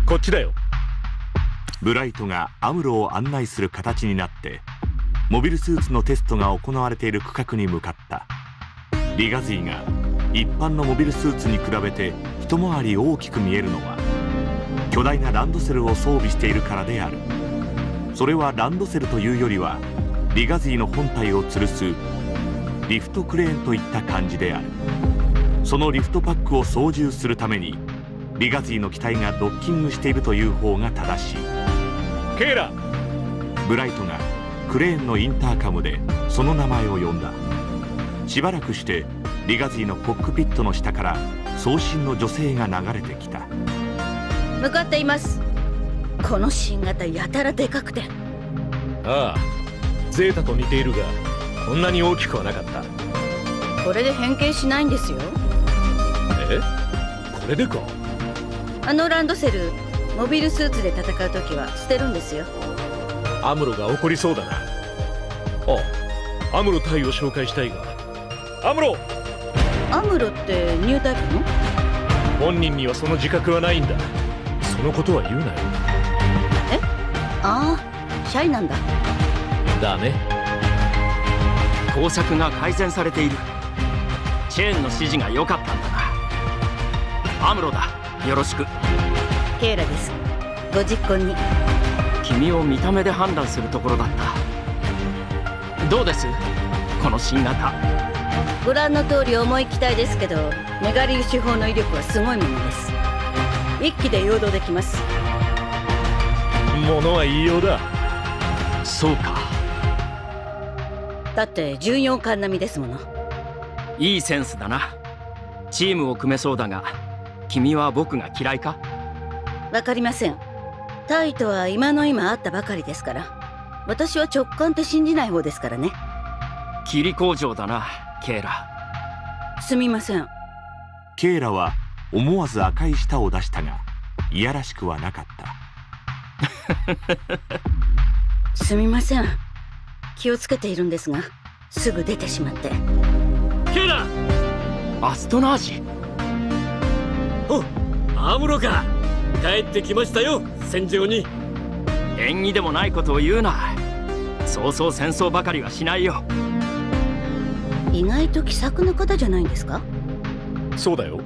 こっちだよ。 ブライトがアムロを案内する形になってモビルスーツのテストが行われている区画に向かった。リガズィが一般のモビルスーツに比べて一回り大きく見えるのは巨大なランドセルを装備しているからである。それはランドセルというよりはリガズィの本体を吊るすリフトクレーンといった感じである。そのリフトパックを操縦するためにリガズィの機体がドッキングしているという方が正しい。 ケイラ。 ブライトがクレーンのインターカムでその名前を呼んだ。しばらくしてリガズィのコックピットの下から送信の女性が流れてきた。 向かっています。この新型やたらでかくて。 ああ、ゼータと似ているがこんなに大きくはなかった。 これで変形しないんですよ。 え、これでか。 あのランドセルモビルスーツで戦う時は捨てるんですよ。 アムロが怒りそうだな。あ、アムロ隊を紹介したいが。アムロってニュータイプの？ 本人にはその自覚はないんだ。そのことは言うなよ。 え？ああ、シャイなんだ。 だね。 工作が改善されている。チェーンの指示が良かったんだな。アムロだ、よろしく。 ケイラです。ご実行に。 君を見た目で判断するところだった。どうですこの新型。 ご覧の通り重い機体ですけどメガ粒子砲の威力はすごいものです。一気で誘導できます。 ものは言いようだ。 そうか。 だって14巻並みですもの。 いいセンスだな。チームを組めそうだが君は僕が嫌いか？ わかりません。タイとは今の今会ったばかりですから。私は直感って信じない方ですからね。 霧工場だな、ケイラ。 すみません。 ケイラは思わず赤い舌を出したがいやらしくはなかった。 すみません。気をつけているんですがすぐ出てしまって。 ケイラ。 アストナージ。 お、アムロか。帰ってきましたよ、戦場に。 縁起でもないことを言うな。そうそう戦争ばかりはしないよ。 意外と気さくな方じゃないんですか？ そうだよ。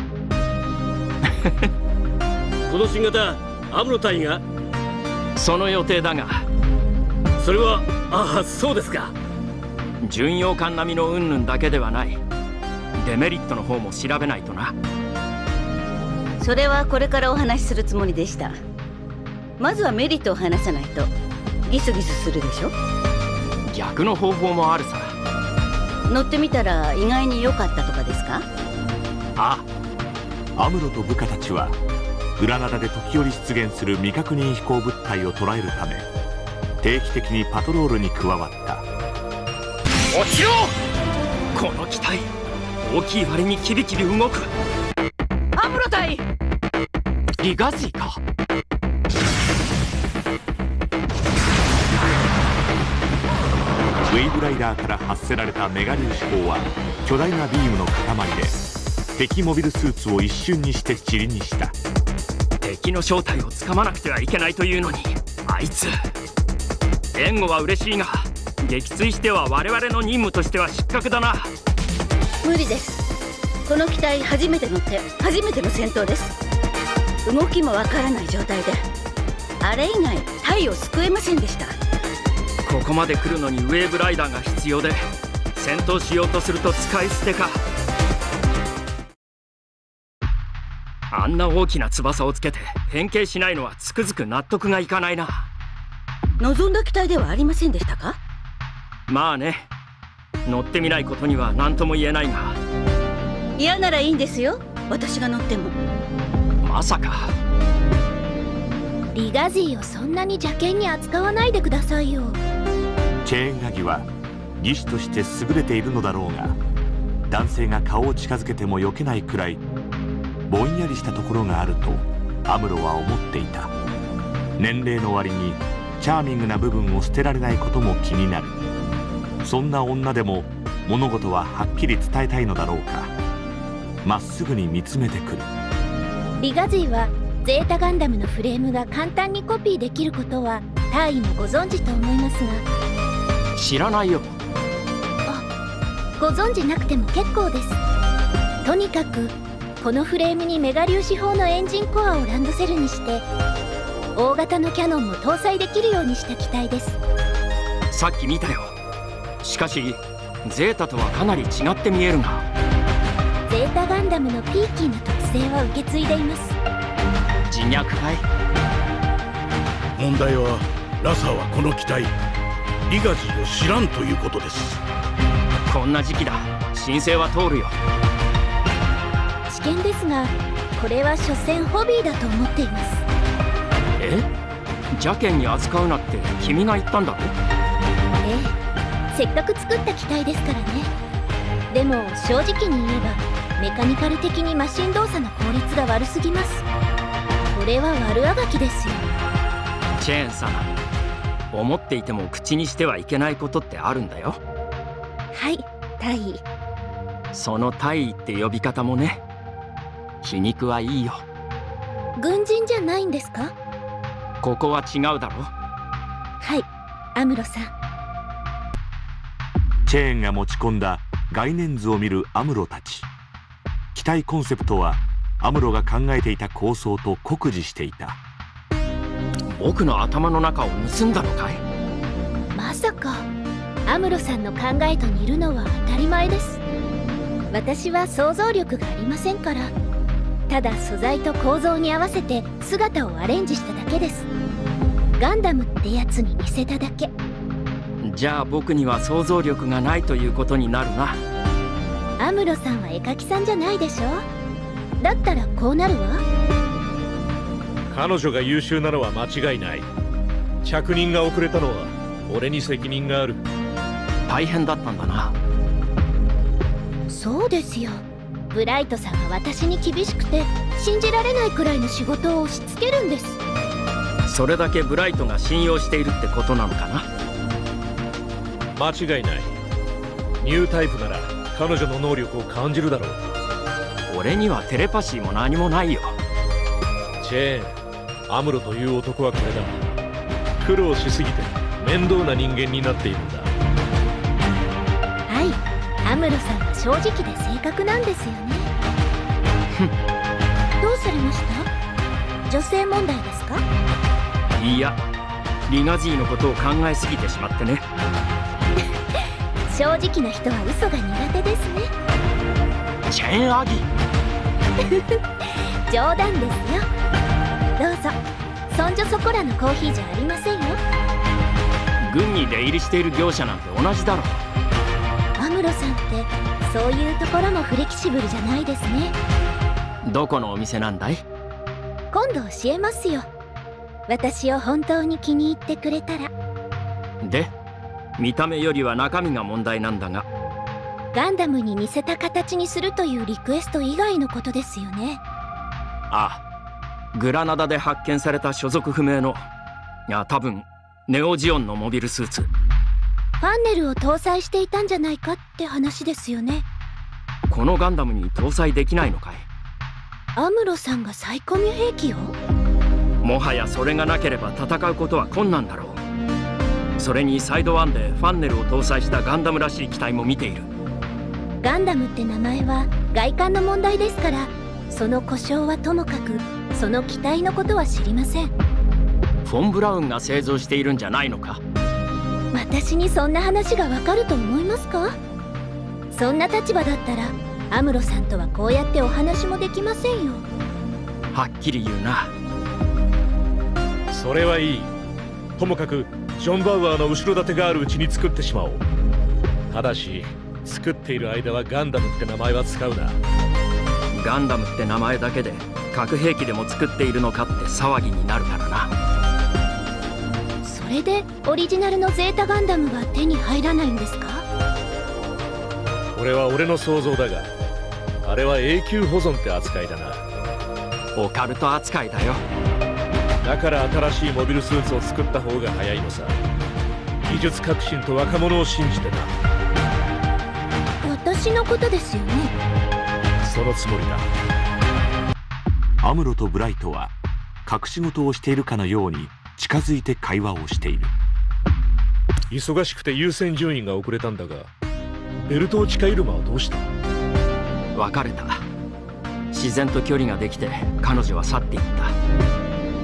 この新型アムロ隊が。 その予定だが。 それは、ああ、そうですか。 巡洋艦並みの云々だけではない。デメリットの方も調べないとな。 それはこれからお話しするつもりでした。まずはメリットを話さないとギスギスするでしょ。 逆の方法もあるさ。 乗ってみたら意外に良かったとかですか？ ああ。アムロと部下たちはグラナダで時折出現する未確認飛行物体を捉えるため定期的にパトロールに加わった。 落ちろ！この機体大きい割にキビキビ動く。 アムロ隊！ リガズィか。 ウェイブライダーから発せられたメガ粒子砲は巨大なビームの塊で敵モビルスーツを一瞬にして塵にした。 敵の正体をつかまなくてはいけないというのにあいつ。援護は嬉しいが撃墜しては我々の任務としては失格だな。 無理です。この機体初めて乗って初めての戦闘です。動きもわからない状態であれ以外タイを救えませんでした。 ここまで来るのにウェーブライダーが必要で戦闘しようとすると使い捨てか。あんな大きな翼をつけて変形しないのはつくづく納得がいかないな。 望んだ機体ではありませんでしたか？ まあね、乗ってみないことには何とも言えないが。 嫌ならいいんですよ、私が乗っても。 まさか。 リガジーをそんなに邪険に扱わないでくださいよ。 チェーンアギは技師として優れているのだろうが男性が顔を近づけても避けないくらいぼんやりしたところがあるとアムロは思っていた。年齢の割にチャーミングな部分を捨てられないことも気になる。そんな女でも物事ははっきり伝えたいのだろうか。まっすぐに見つめてくる。 リガジーはゼータガンダムのフレームが簡単にコピーできることは大尉もご存知と思いますが。 知らないよ。 ご存知なくても結構です。とにかくこのフレームにメガ粒子砲のエンジンコアをランドセルにして大型のキャノンも搭載できるようにした機体です。 さっき見たよ。しかしゼータとはかなり違って見えるが。 ゼータガンダムのピーキーな特性は受け継いでいます。 自虐かい？ 問題はラサはこの機体リガジーを知らんということです。 こんな時期だ。申請は通るよ。 試験ですがこれは所詮ホビーだと思っています。 え？邪険に扱うなって君が言ったんだろ？ ええ、せっかく作った機体ですからね。でも正直に言えばメカニカル的にマシン動作の効率が悪すぎます。これは悪あがきですよ。 チェーンさん、思っていても口にしてはいけないことってあるんだよ。 はい、大尉。 その大尉って呼び方もね、皮肉はいいよ。 軍人じゃないんですか？ ここは違うだろ。 はい、アムロさん。 チェーンが持ち込んだ概念図を見るアムロたち。機体コンセプトはアムロが考えていた構想と酷似していた。 僕の頭の中を盗んだのかい？ まさかアムロさんの考えと似るのは当たり前です。私は想像力がありませんから。ただ素材と構造に合わせて姿をアレンジしただけです。ガンダムってやつに似せただけ。 じゃあ僕には想像力がないということになるな。 アムロさんは絵描きさんじゃないでしょ。だったらこうなるわ。 彼女が優秀なのは間違いない。着任が遅れたのは俺に責任がある。 大変だったんだな。 そうですよ。ブライトさんは私に厳しくて信じられないくらいの仕事を押し付けるんです。 それだけブライトが信用しているってことなのかな？ 間違いない。ニュータイプなら彼女の能力を感じるだろう。 俺にはテレパシーも何もないよ。 チェーン、アムロという男はこれだ。苦労しすぎて面倒な人間になっているんだ。 はい、アムロさんは正直で正確なんですよね。どうされました？女性問題ですか？ いや、リガジーのことを考えすぎてしまってね。 正直な人は嘘が苦手ですね。 チェーンアギ冗談ですよ。どうぞ。そんじょそこらのコーヒーじゃありませんよ。 軍に出入りしている業者なんて同じだろ。 アムロさんってそういうところもフレキシブルじゃないですね。 どこのお店なんだい？ 今度教えますよ。私を本当に気に入ってくれたら。 で、見た目よりは中身が問題なんだが。 ガンダムに似せた形にするというリクエスト以外のことですよね。 ああ、グラナダで発見された所属不明の、いや多分ネオジオンのモビルスーツ。 ファンネルを搭載していたんじゃないかって話ですよね。 このガンダムに搭載できないのかい？ アムロさんがサイコミュ兵器を？ もはやそれがなければ戦うことは困難だろう。それにサイド1でファンネルを搭載したガンダムらしい機体も見ている。 ガンダムって名前は外観の問題ですから、その故障はともかくその機体のことは知りません。 フォン・ブラウンが製造しているんじゃないのか？ 私にそんな話がわかると思いますか？そんな立場だったらアムロさんとはこうやってお話もできませんよ。 はっきり言うな。 それはいい。ともかくジョン・バウアーの後ろ盾があるうちに作ってしまおう。ただし作っている間はガンダムって名前は使うな。 ガンダムって名前だけで核兵器でも作っているのかって騒ぎになるからな。 それでオリジナルのゼータガンダムが手に入らないんですか？ これは俺の想像だが、あれは永久保存って扱いだな。 オカルト扱いだよ。 だから新しいモビルスーツを作った方が早いのさ。技術革新と若者を信じてな。 私のことですよね。 そのつもりだ。 アムロとブライトは隠し事をしているかのように近づいて会話をしている。 忙しくて優先順位が遅れたんだが、ベルトーチカイルマはどうした？ 別れた。自然と距離ができて彼女は去っていった。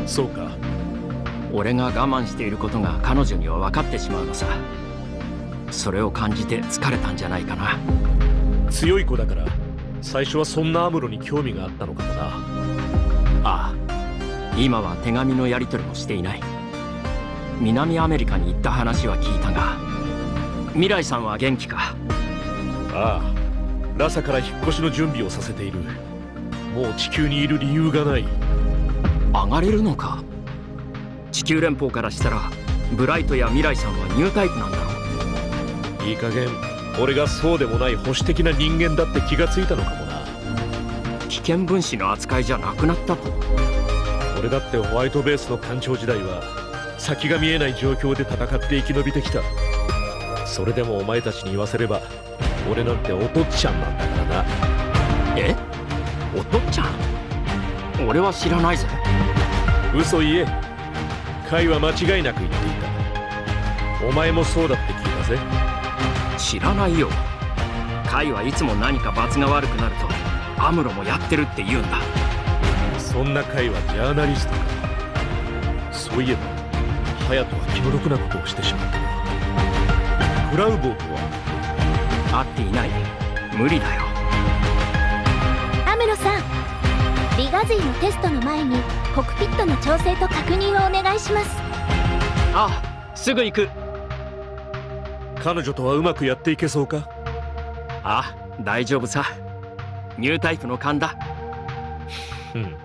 そうか。 俺が我慢していることが彼女には分かってしまうのさ。それを感じて疲れたんじゃないかな。 強い子だから最初はそんなアムロに興味があったのかもな。 ああ、今は手紙のやり取りもしていない。南アメリカに行った話は聞いたが、未来さんは元気か？ ああ、ラサから引っ越しの準備をさせている。もう地球にいる理由がない。 上がれるのか？地球連邦からしたらブライトや未来さんはニュータイプなんだろう。 いい加減俺がそうでもない保守的な人間だって気がついたのかもな。 危険分子の扱いじゃなくなったと？ 俺だってホワイトベースの艦長時代は先が見えない状況で戦って生き延びてきた。それでもお前たちに言わせれば俺なんておとっちゃんなんだからな。 え？おとっちゃん？俺は知らないぜ。 嘘言え。カイは間違いなく言っていた。お前もそうだって聞いたぜ。 知らないよ。カイはいつも何か罰が悪くなるとアムロもやってるって言うんだ。 そんなカイはジャーナリストか。そういえばハヤトは気の毒なことをしてしまったな。クラウボーとは会っていない。無理だよ。 アムロさん、リガズイのテストの前にコックピットの調整と確認をお願いします。 ああ、すぐ行く。 彼女とはうまくやっていけそうか？ ああ、大丈夫さ。ニュータイプの勘だ。 うん。